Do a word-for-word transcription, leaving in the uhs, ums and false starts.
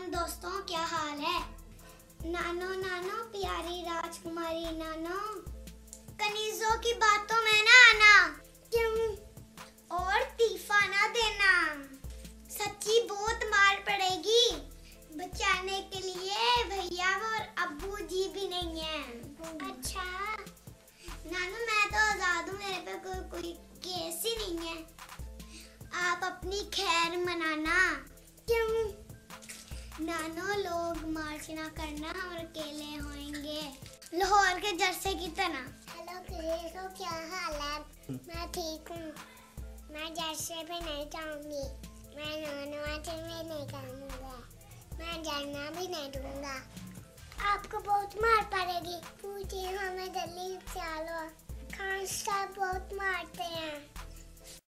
वालेकुम दोस्तों, क्या हाल है। नानो नानो प्यारी राजकुमारी नानो, कनीजों की बातों में ना आना, क्यों और तीफा ना देना, सच्ची बहुत मार पड़ेगी। बचाने के लिए भैया और अब्बू जी भी नहीं है। अच्छा नानो, मैं तो आजाद हूँ, मेरे पे कोई कोई केस ही नहीं है। आप अपनी खैर मनाना। क्यों नानो, लोग मार्च ना करना, हम अकेले होंगे लाहौर के जर्से की तरह। हेलो क्रिसो, क्या हाल है? मैं ठीक हूँ। मैं जर्से पे नहीं जाऊंगी, मैं नानवाचे में नहीं करूँगा, मैं जाना भी नहीं दूंगा। आपको बहुत मार पड़ेगी। पूछिए हमें जल्दी चलो, खान साहब बहुत मारते हैं।